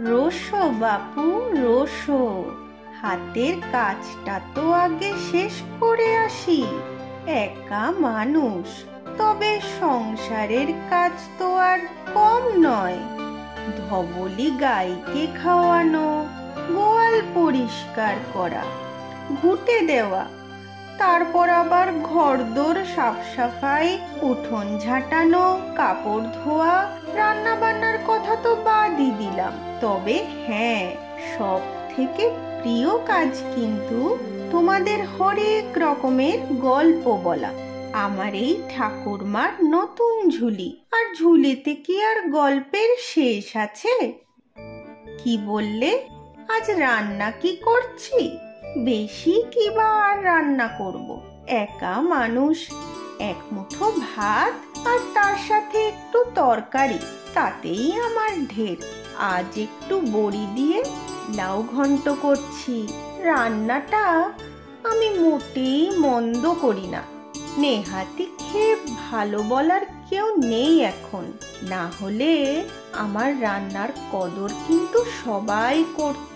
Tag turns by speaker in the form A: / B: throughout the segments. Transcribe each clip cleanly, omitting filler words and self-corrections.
A: রোসো বাপু রোসো, হাতের কাজটা তো আগে শেষ করে আসি। একা মানুষ, তবে সংসারের কাজ তো আর কম নয়। ধবলি গাইকে খাওয়ানো, গোয়াল পরিষ্কার করা, ঘুঁটে দেওয়া, তারপর আবার ঘরদোর সাফ সাফাই, উঠোন ঝাঁটানো, কাপড় ধোয়া, রান্না বান্নার কথা তো বাদই দিলাম। তবে হ্যাঁ, সব থেকে প্রিয় কাজ কিন্তু তোমাদের হরেক রকমের গল্প বলা। আমার এই ঠাকুরমার নতুন ঝুলি, আর ঝুলিতে কি আর গল্পের শেষ আছে? কি বললে? আজ রান্না কি করছি? বেশি কি বা আর রান্না করব? একা মানুষ, এক মুঠো ভাত আর তার সাথে একটু তরকারি, তাতেই আমার ঢের। আজ একটু বড়ি দিয়ে লাউ ঘন্ট করছি। রান্নাটা আমি মোটেই মন্দ করি না। নেহাতি খেয়ে ভালো বলার কেউ নেই এখন, না হলে আমার রান্নার কদর কিন্তু সবাই করত।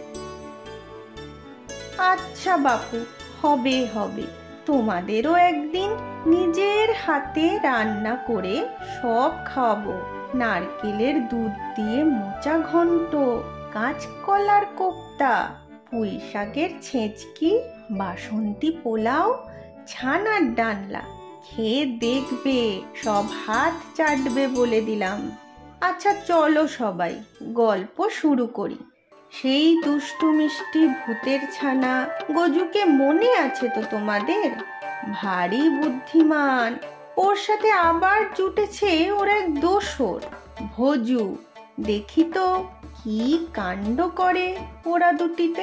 A: আচ্ছা বাপু, হবে হবে, তোমাদেরও একদিন নিজের হাতে রান্না করে সব খাওয়াবো। নারকেলের দুধ দিয়ে মোচা ঘন্ট, কাঁচকলার কোপ্তা, পুঁই শাকের ছেঁচকি, বাসন্তী পোলাও, ছানার ডালনা। খেয়ে দেখবে, সব হাত চাটবে বলে দিলাম। আচ্ছা চলো সবাই গল্প শুরু করি। সেই দুষ্টু মিষ্টি ভূতের ছানা গজুকে মনে আছে তো তোমাদের? ভারী বুদ্ধিমান। ওর সাথে আবার জুটেছে ওর এক দোসর, ভজু। দেখি তো কি কাণ্ড করে ওরা দুটিতে।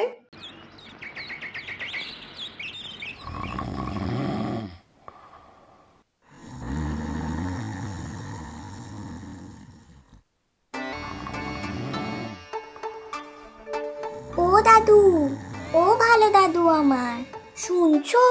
B: ও দাদু, ও ভালো দাদু আমার, শুনছো?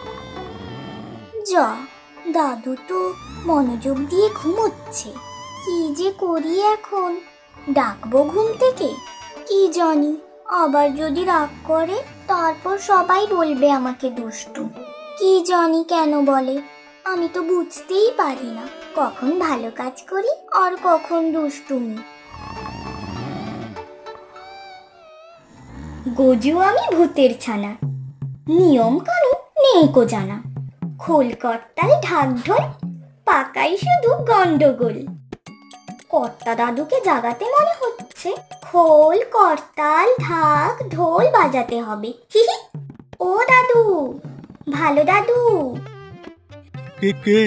B: যা, দাদু তো মনোযোগ দিয়ে ঘুমোচ্ছে। কি যে করি এখন? ডাকবো ঘুম থেকে? কি জানি, আবার যদি রাগ করে তারপর সবাই বলবে আমাকে দুষ্টু। কি জানি কেন বলে, আমি তো বুঝতেই পারি না কখন ভালো কাজ করি আর কখন দুষ্টুমি। গজু আমি ভূতের ছানা, নিয়ম কানুন নেই কো জানা। খোল করতাল ঢাক ঢোল, পাকাই শুধু গন্ডগোল। কর্তা দাদুকে জাগাতে মনে হচ্ছে, খোল করতাল ঢাক ঢোল বাজাতে হবে। হিহি, ও দাদু, ভালো দাদু।
C: কে কে?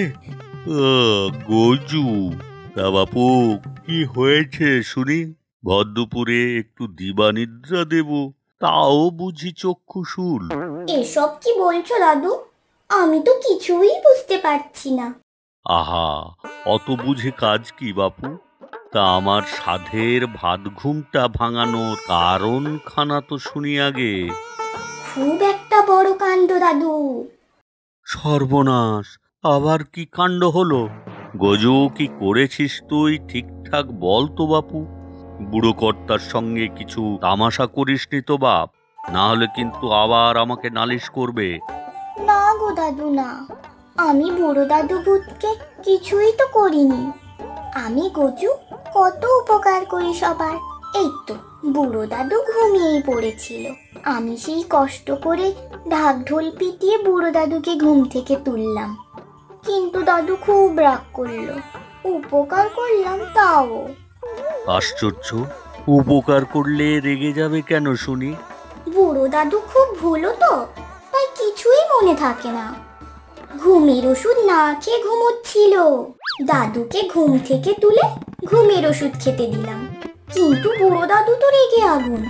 C: গজু। তা বাপু, কি হয়েছে শুনি? ভর দুপুরে একটু দিবানিদ্রা দেব, তাও বুঝি চক্ষুশূল।
B: এসব কি বলছো দাদু? আমি তো কিছুই বুঝতে পারছি না।
C: আহা, অত বুঝে কাজ কি বাপু? তা আমার সাধের ভাত ঘুমটা ভাঙানোর কারণ খানা তো শুনি আগে।
B: খুব একটা বড় কাণ্ড দাদু।
C: সর্বনাশ, আবার কি কাণ্ড হলো? গজু, কি করেছিস তুই? ঠিকঠাক বল তো বাপু। বুড়ো কর্তার সঙ্গে কিছু তামাশা করিসনি তো বাপ? না হলে কিন্তু আবার আমাকে নালিশ করবে।
B: না গো দাদু না, আমি বুড়ো দাদু ভূতকে কিছুই তো করিনি। আমি গজু কত উপকার করি সবার। এই তো বুড়ো দাদু ঘুমিয়েই পড়েছিল, আমি সেই কষ্ট করে ঢাক ঢোল পিটিয়ে বুড়ো দাদুকে ঘুম থেকে তুললাম। কিন্তু দাদু খুব রাগ করলো। উপকার করলাম তাও।
C: আশ্চর্য, উপকার করলে রেগে যাবে কেন শুনি?
B: বুড়ো দাদু খুব ভুলো তো, তাই কিছুই মনে থাকে না। ঘুমের ওষুধ না খেয়ে ঘুমোচ্ছিল। দাদুকে ঘুম থেকে তুলে ঘুমের ওষুধ খেতে দিলাম, কিন্তু বুড়ো দাদু তো রেগে আগুন।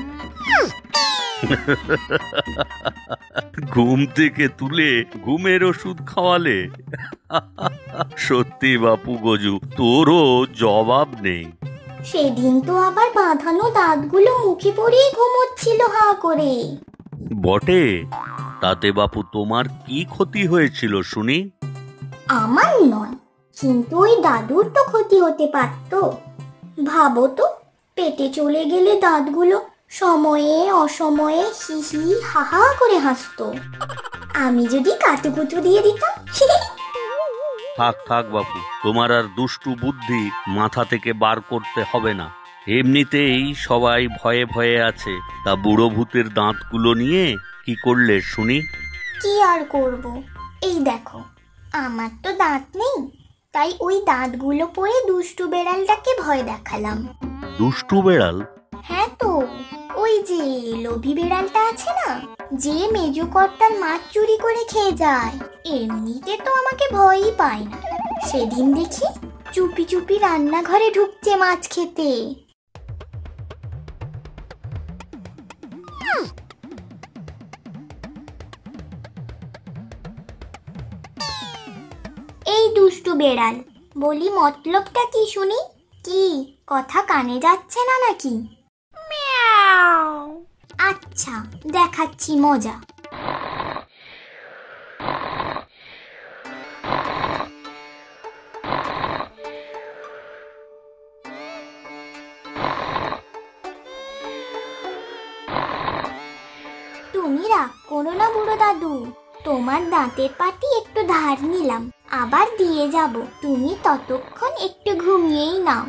C: ঘুম থেকে তুলে ঘুমের ওষুধ খাওয়ালে? সত্যি বাপু গজু, তোরও জবাব নেই।
B: সেদিন তো আবার বাঁধানো দাঁতগুলো মুখে পড়িয়ে ঘুমোচ্ছিল হাঁ করে।
C: বটে, তাতে বাপু তোমার কি ক্ষতি হয়েছিল শুনি?
B: আমার নয়, কিন্তু ওই দাদুর তো ক্ষতি হতে পারত। ভাবো তো, পেটে চলে গেলে দাঁতগুলো সময়ে অসময়ে হি হি হা হা করে হাসতো। আমি যদি কাতুকুতু দিয়ে দিতাম।
C: থাক থাক বাপু, তোমার আর দুষ্টু বুদ্ধি মাথা থেকে বার করতে হবে না। এমনিতেই সবাই ভয়ে ভয়ে আছে, তা বুড়ো ভূতের দাঁতগুলো নিয়ে কি করলে শুনি?
B: কি আর করব, এই দেখো আমার তো দাঁত নেই, তাই ওই দাঁতগুলো পরে দুষ্টু বেড়ালটাকে ভয় দেখালাম।
C: দুষ্টু বেড়াল?
B: হ্যাঁ তো, ওই যে লোভী বেড়ালটা আছে না, যে মেজো কর্তার মাছ চুরি করে খেয়ে যায়। এমনিতে তো আমাকে ভয়ই পায় না, সেদিন দেখি চুপি চুপি রান্নাঘরে ঢুকছে মাছ খেতে। এই দুষ্টু বেড়াল, বলি মতলবটা কি শুনি? কি কথা কানে যাচ্ছে না নাকি? আচ্ছা, দেখাচ্ছি মজা। তুমি রাগ করো না বুড়ো দাদু, তোমার দাঁতের পাটি একটু ধার নিলাম, আবার দিয়ে যাব, তুমি ততক্ষণ একটু ঘুমিয়েই নাও।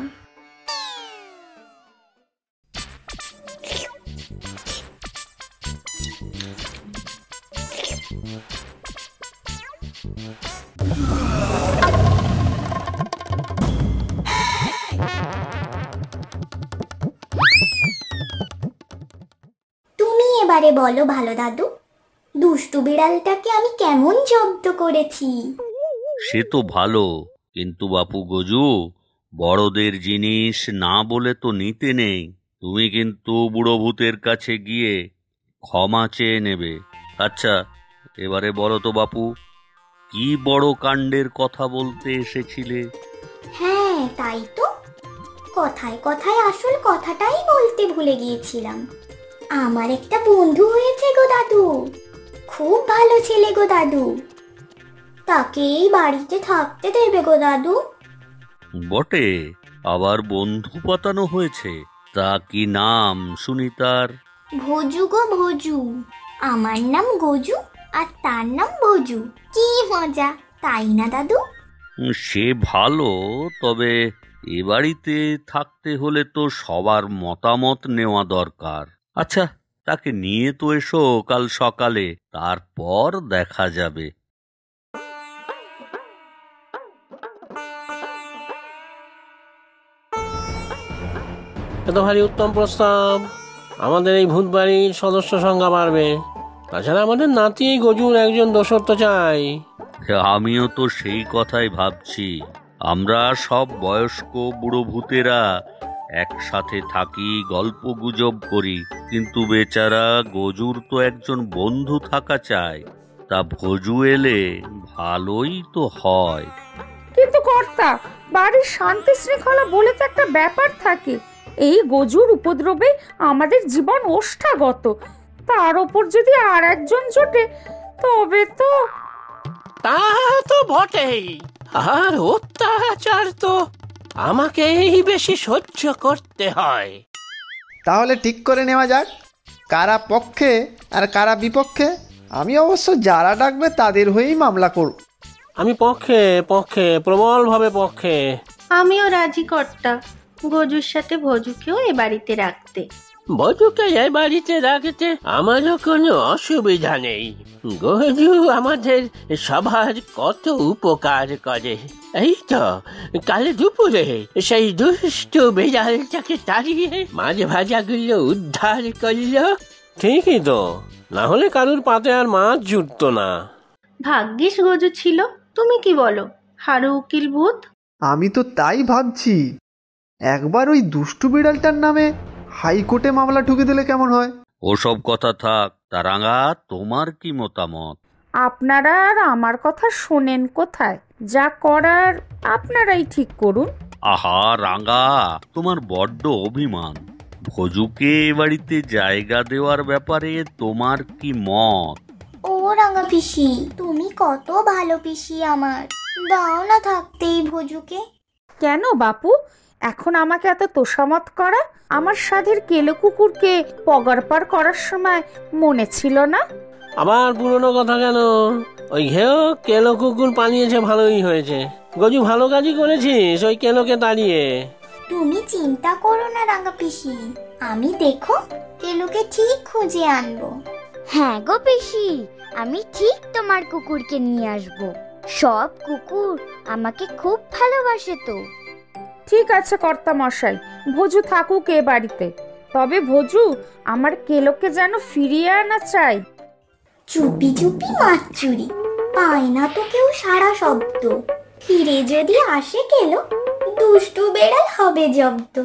B: তুমি এবারে বলো ভালো দাদু, দুষ্টু বিড়ালটাকে আমি কেমন জব্দ করেছি?
C: সে তো ভালো, কিন্তু বাপু গজু, বড়দের জিনিস না বলে তো নিতে নেই। তুমি কিন্তু বুড়ো ভূতের কাছে গিয়ে ক্ষমা চেয়ে নেবে। আচ্ছা, এবারে বলো তো বাপু, কি বড় কাণ্ডের কথা বলতে এসেছিলে?
B: হ্যাঁ তাই তো, কথায় কথায় আসল কথাটাই বলতে ভুলে গিয়েছিলাম। আমার একটা বন্ধু হয়েছে গো দাদু, খুব ভালো ছেলে গো দাদু, তাকে এই বাড়িতে থাকতে দেবে গো দাদু।
C: বটে, আবার বন্ধু পাতানো হয়েছে? তা কি নাম শুনি তার?
B: ভোজু গো ভোজু, আমার নাম গজু আর তার নাম ভোজু। কি মজা, তাই না দাদু?
C: সে ভালো, তবে এ বাড়িতে থাকতে হলে তো সবার মতামত নেওয়া দরকার। আচ্ছা, তাকে নিয়ে তো এসো কাল সকালে, তারপর দেখা যাবে।
D: এত ভারী উত্তম প্রস্তাব, আমাদের এই ভূত বাড়ির সদস্য সংখ্যা বাড়বে। তাছাড়া আমাদের নাতি গজুর একজন দোসর তো চাই।
C: আমিও তো সেই কথাই ভাবছি। আমরা সব বয়স্ক বুড়ো ভূতেরা একসাথে থাকি, গল্প গুজব করি, কিন্তু বেচারা গজুর তো একজন বন্ধু থাকা চাই। তা ভজু এলে ভালোই তো হয়।
E: কিন্তু কর্তা, বাড়ির শান্তি শৃঙ্খলা বলে তো একটা ব্যাপার থাকে। এই গজুর উপদ্রবে আমাদের জীবন ওষ্ঠাগত, তার ওপর যদি আর একজন জোটে তবে তো।
D: তা তো বটেই, আর অত্যাচার তো আমাকেই বেশি সহ্য করতে হয়।
F: তাহলে ঠিক করে নেওয়া যাক কারা পক্ষে আর কারা বিপক্ষে। আমি অবশ্য যারা ডাকবে তাদের হয়েই মামলা করব।
D: আমি পক্ষে পক্ষে, প্রবলভাবে পক্ষে।
A: আমিও রাজি কর্তা, গজুর সাথে ভজুকেও এ বাড়িতে রাখতে।
D: বজুকে এ বাড়িতে রাখতে আমারও কোনো অসুবিধা নেই। গজু আমাদের সবার কত উপকার করে। এই তো কাল দুপুরে সেই দুষ্ট বিড়ালটাকে তাড়িয়ে মাছ ভাজাগুলো উদ্ধার করলো। ঠিকই তো, না হলে কারুর পাতে আর মাছ জুটতো না।
A: ভাগ্যিস গজু ছিল। তুমি কি বলো হারু উকিল ভূত?
F: আমি তো তাই ভাবছি, একবার ওই দুষ্টু বিড়ালটার নামে হাইকোর্টে মামলা ঠুকে দিলে কেমন হয়?
C: ওসব কথা থাক, তারাঙ্গা, তোমার কি মতামত?
E: আপনারা আর আমার কথা শোনেন কোথায়? যা করার আপনারাই ঠিক করুন।
C: আহা রাঙ্গা, তোমার বড্ড অভিমান। ভজুকে এ বাড়িতে জায়গা দেওয়ার ব্যাপারে তোমার কি মত?
B: ও রাঙা পিসি, তুমি কত ভালো পিসি আমার, দাও না থাকতেই ভোজুকে।
E: কেন বাপু, এখন আমাকে এত তোষামত করা? আমার সাধের কেলো কুকুরকে পগারপার করার সময় মনে ছিল না?
D: আবার পুরনো কথা কেন? ওই ঘেও কেলো কুকুর পালিয়েছে, ভালোই হয়েছে। গজু ভালো কাজই করেছিস ওই কেলোকে তাড়িয়ে।
B: তুমি চিন্তা করো না রাঙা পিসি, আমি দেখো কেলুকে ঠিক খুঁজে আনবো। হ্যাঁ গো পিসি, আমি ঠিক তোমার কুকুরকে নিয়ে আসবো। সব কুকুর আমাকে খুব ভালোবাসে তো।
E: ঠিক আছে কর্তা মশাই, ভোজু থাকুক এ বাড়িতে। তবে ভোজু, আমার কেলোকে যেন ফিরিয়ে আনা চাই।
B: চুপি চুপি মাছ চুরি, পায় না তো কেউ সারা শব্দ। ফিরে যদি আসে কেলো, দুষ্টু বেড়াল হবে জব্দ।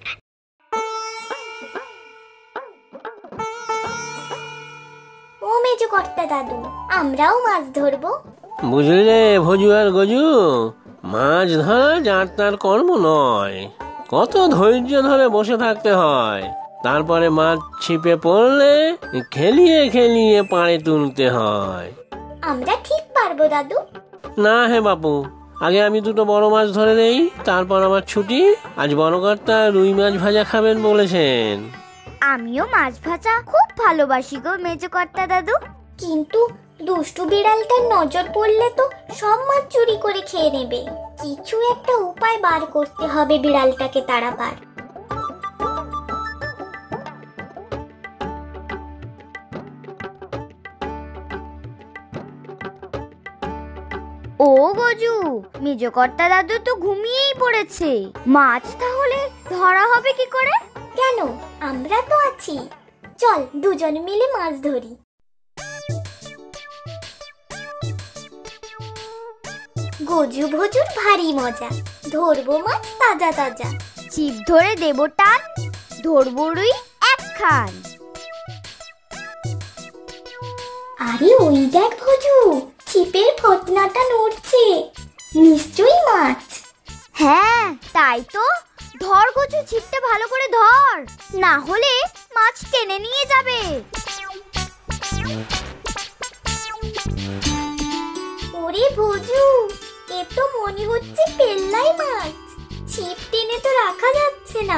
B: ও মেজো কর্তা দাদু, আমরাও মাছ ধরবো।
D: বুঝলি রে ভজু আর গজু, মাছ ধরা যার তার কর্ম নয়। কত ধৈর্য ধরে বসে থাকতে হয়, তারপরে মাছ ছিপে পড়লে খেলিয়ে খেলিয়ে পাড়ে তুলতে হয়।
B: আমরা ঠিক পারবো দাদু।
D: না হে বাপু, আগে আমি দুটো বড় মাছ ধরে নেই, তারপর আমার ছুটি। আজ বড় কর্তা রুই মাছ ভাজা খাবেন বলেছেন।
B: আমিও মাছ ভাজা খুব ভালোবাসি গো মেজো কর্তা দাদু। কিন্তু দুষ্টু বিড়ালটার নজর পড়লে তো সব মাছ চুরি করে খেয়ে নেবে। কিছু একটা উপায় বার করতে হবে বিড়ালটাকে তাড়াবার। ও গজু, মেজো কর্তা দাদু তো ঘুমিয়েই পড়েছে। মাছ তাহলে ধরা হবে কি করে? কেন, আমরা তো আছি। চল দুজন মিলে মাছ ধরি। গজু ভজুর ভারী মজা, ধরবো মাছ তাজা তাজা। ছিপ ধরে দেবো টান, ধরবো রুই একখান। আরে ওই দেখ ভজু, ছিপের ফতনাটা নড়ছে, নিশ্চয়ই মাছ। হ্যাঁ তাই তো, ধর গজু, ছিপটা ভালো করে ধর, না হলে মাছ টেনে নিয়ে যাবে। ওরে ভজু, এ তো মনে হচ্ছে পেল্লাই মাছ। ছিপ টেনে তো রাখা যাচ্ছে না।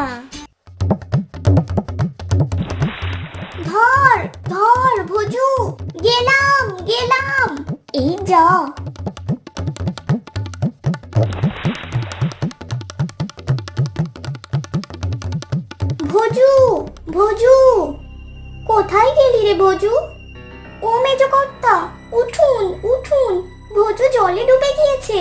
B: ধর ধর ভজু, গেলাম গেলাম, এই যা। ভজু ভজু, কোথায় গেলি রে ভজু? ও মেজো কর্তা, উঠুন উঠুন, ভজু জলে ডুবে গিয়েছে।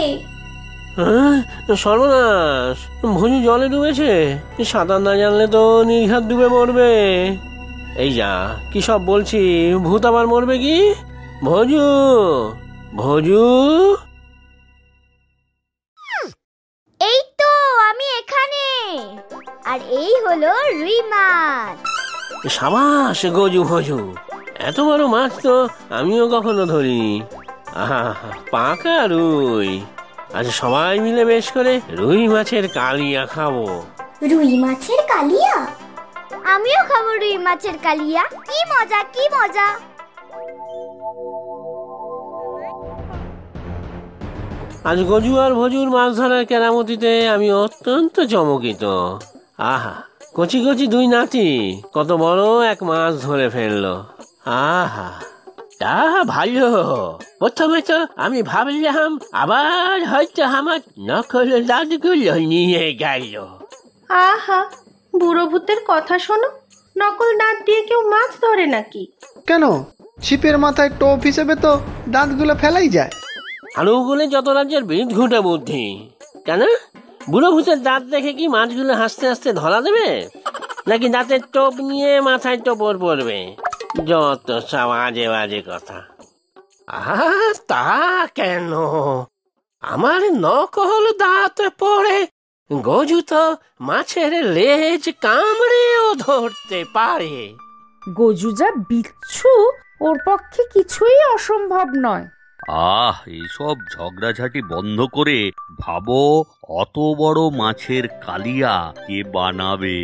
D: সর্বনাশ, ভজু জলে ডুবেছে? সাঁতার না জানলে তো নির্ঘাত ডুবে মরবে। এই যা, কি সব বলছি, ভূত আবার মরবে কি? ভজু ভজু,
B: এই তো আমি এখানে, আর এই হলো রুই মাছ।
D: সাবাস গজু ভজু, এত বড় মাছ তো আমিও কখনো ধরিনি। আহা, পাকা রুই। আজ সবাই মিলে বেশ করে রুই মাছের কালিয়া খাবো।
B: রুই মাছের কালিয়া? আমিও খাবো রুই মাছের কালিয়া। কি মজা কি মজা।
D: আজ গজু আর ভজুর মাছ ধরার কেরামতিতে আমি অত্যন্ত চমকিত। আহা, কচি কচি দুই নাতি কত বড় এক মাছ ধরে ফেললো। আহা, তা ভালো। প্রথমে তো আমি ভাবলাম আবার হয়তো আমার নকল দাঁতগুলো নিয়ে গেল।
A: আহা, বুড়ো ভূতের কথা শোনো, নকল দাঁত দিয়ে কেউ মাছ ধরে নাকি?
F: কেন, ছিপের মাথায় টোপ হিসেবে তো দাঁতগুলো ফেলাই যায়।
D: আলুগুলো যত রাজ্যের বিদ ঘুটে বুদ্ধি। কেন, বুড়ো ভূতের দাঁত দেখে কি মাছগুলো হাসতে হাসতে ধরা দেবে, নাকি দাঁতের টোপ নিয়ে মাথায় টোপর পড়বে? যত সব আজে বাজে কথা। তা কেন, আমার নকল দাঁত পড়ে গজু তো মাছের লেজ কামড়েও ধরতে পারে।
E: গজু যা বিচ্ছু, ওর পক্ষে কিছুই অসম্ভব নয়।
C: এইসব ঝগড়াঝাটি বন্ধ করে ভাবো, অত বড় মাছের কালিয়া কে বানাবে?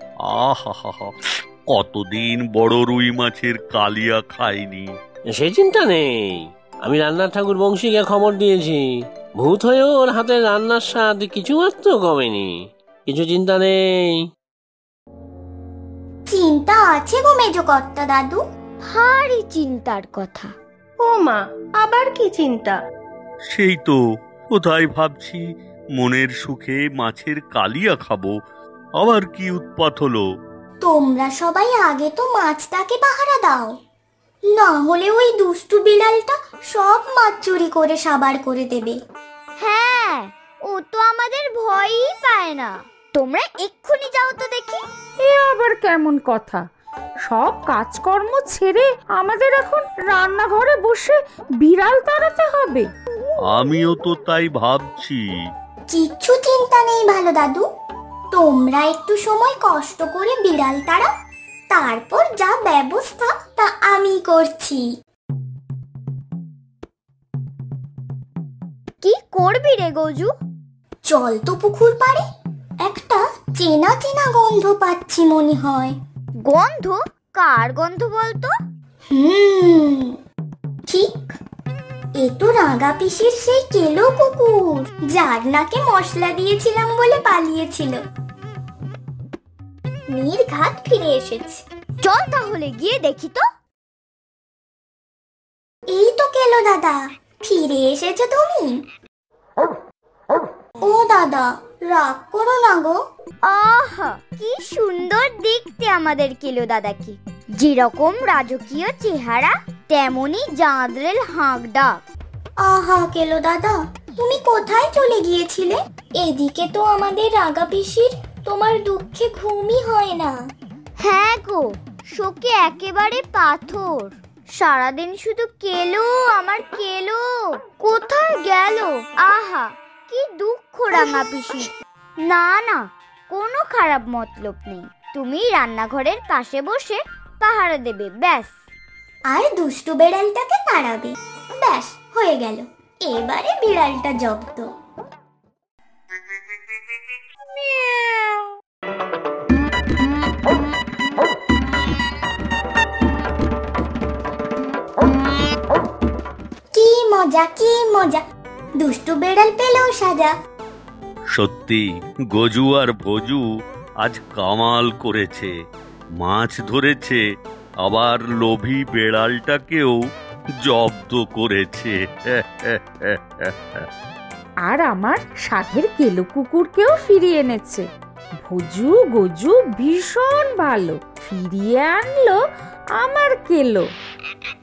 C: কতদিন বড় রুই মাছের কালিয়া খাইনি।
D: সেই চিন্তা নেই, আমি রান্নার ঠাকুর বংশীকে খবর দিয়েছি। ভূত হয়েও ওর হাতের রান্নার স্বাদ কিছুমাত্র কমেনি। কিছু চিন্তা নেই।
B: চিন্তা আছে গো মেজো কর্তা দাদু, ভারী চিন্তার কথা।
A: ও মা, আবার কি চিন্তা?
C: সেই তো কোথায় ভাবছি মনের সুখে মাছের কালিয়া খাবো, আবার কি উৎপাত হলো?
B: তোমরা সবাই আগে তো মাছটাকে পাহারা দাও, না হলে ওই দুষ্টু বিড়ালটা সব মাছ চুরি করে সাবার করে দেবে। হ্যাঁ, ও তো আমাদের ভয়ই পায় না। তোমরা এক্ষুনি যাও তো দেখি।
E: এ আবার কেমন কথা? সব কাজকর্ম ছেড়ে আমাদের এখন রান্নাঘরে বসে বিড়াল তাড়াতে হবে?
C: আমিও তো তাই ভাবছি।
B: কিচ্ছু চিন্তা নেই ভালো দাদু, তোমরা একটু সময় কষ্ট করে বিড়াল তাড়াও, তারপর যা ব্যবস্থা তা আমি করছি। কি করবি রে গজু? চল তো পুকুর পাড়ে, একটা চেনা চেনা গন্ধ পাচ্ছি মনে হয়। গন্ধ? কার গন্ধ বলতো? ঠিক, এ তো রাঙা পিসির সেই কেলো কুকুর, যার নাকে মশলা দিয়েছিলাম বলে পালিয়েছিল। নির্ঘাত ফিরে এসেছে। চল তাহলে গিয়ে দেখি তো। এই তো কেলো দাদা, ফিরে এসেছো তুমি? ও দাদা, রাগ করো না গো। আহা, কি সুন্দর দেখতে আমাদের কেলো দাদাকে। যেরকম রাজকীয় চেহারা, তেমনি জাঁদরেল হাঁক ডাক। আহা কেলো দাদা, তুমি কোথায় চলে গিয়েছিলে? এদিকে তো আমাদের রাগা পিসির তোমার দুঃখে ঘুমই হয় না। হ্যাঁ গো, শোকে একেবারে পাথর। সারাদিন শুধু কেলো, আমার কেলো। কোথায় গেল? আহা, কি দুঃখ রাঙা পিসি। না না, কোনো খারাপ মতলব নেই। তুমি রান্নাঘরের পাশে বসে পাহারা দেবে, ব্যাস। আর দুষ্টু বিড়ালটাকে তাড়াবে, ব্যাস হয়ে গেল। এবারে বিড়ালটা জব্দ। কি মজা, কি মজা, দুষ্টু বিড়াল পেলেও সাজা।
C: সত্যি গজু আর ভজু আজ কামাল করেছে, মাছ ধরেছে, আবার লোভী বেড়ালটাকেও জব্দ করেছে।
E: আর আমার সাধের কেলো কুকুরকেও ফিরিয়ে এনেছে। ভজু গজু ভীষণ ভালো, ফিরিয়ে আনলো আমার কেলো।